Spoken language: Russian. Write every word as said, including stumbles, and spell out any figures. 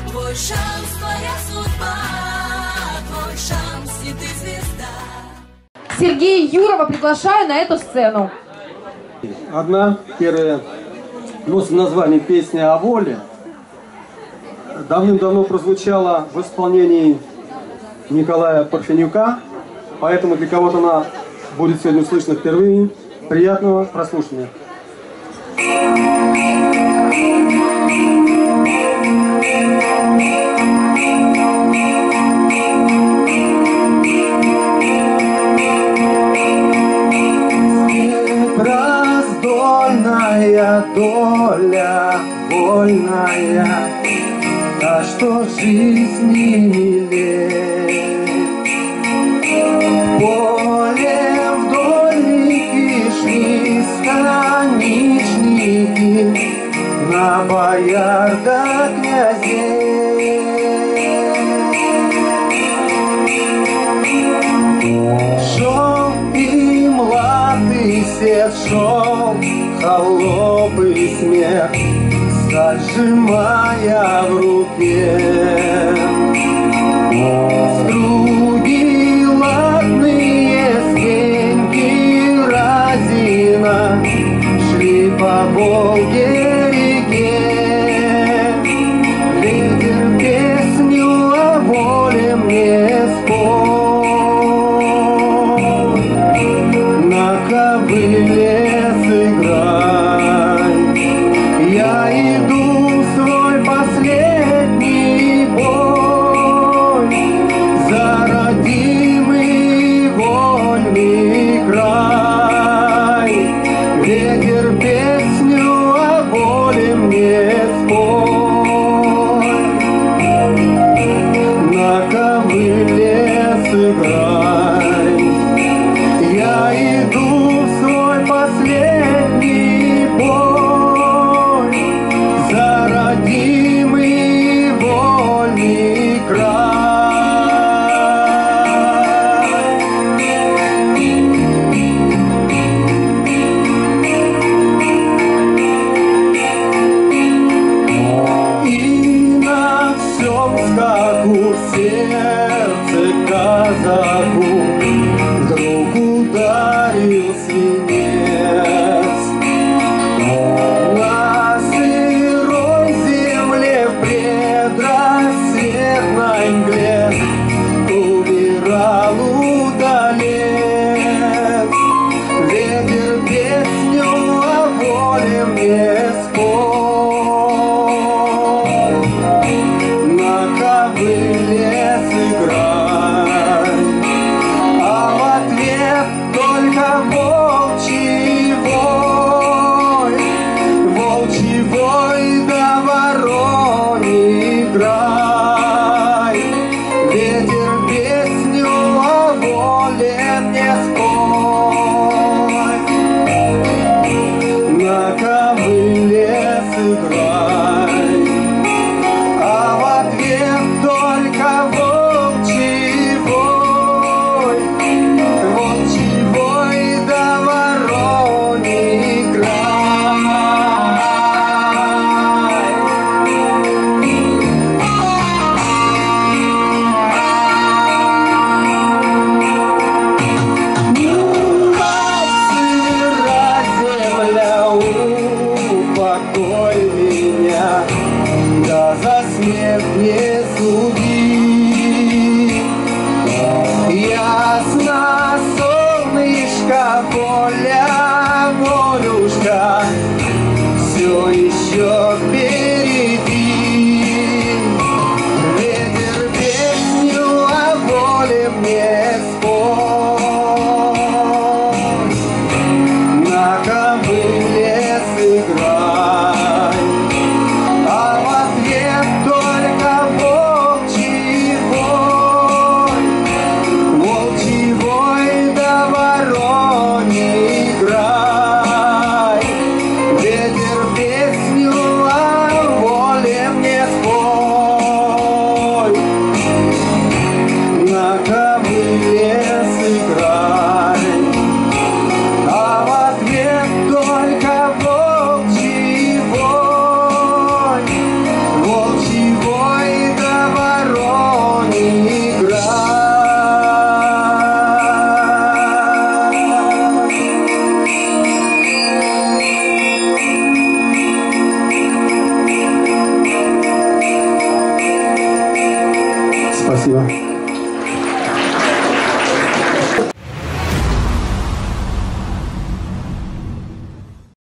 Твой шанс, твоя судьба, твой шанс, и ты звезда. Сергея Юрова приглашаю на эту сцену. Одна, первая, носит название «Песня о воле». Давным-давно прозвучала в исполнении Николая Парфенюка, поэтому для кого-то она будет сегодня услышана впервые. Приятного прослушивания. Раздольная доля вольная, а что жизнь не милее. Поле вдоль реки шли станичники на бояр да князей. Шел и млад, и сев, шел холоп и смех, зажимая в руке. Струги ладные, стеньки разина шли по Волге реке. Ветер песню о воле мне спой, на ковыле сыграй. Я иду в свой последний бой за родимый вольный край. Ветер песню о воле мне спой, на ковыле сыграй. Я иду в свой последний бой за родимый вольный край. И на всем скаку в сердце казаку вдруг ударил свинец. На сырой земле в предрассветной мгле умирал удалец. Ветер песню о воле мне спой, на ковыле сыграй. А в ответ только волчий вой, волчий вой да вороний грай. Ветер песню о воле мне спой, на ковыле сыграй. А в ответ только волчий вой, волчий вой да вороний край. Сыра земля, упокой меня, да за смерть не суди.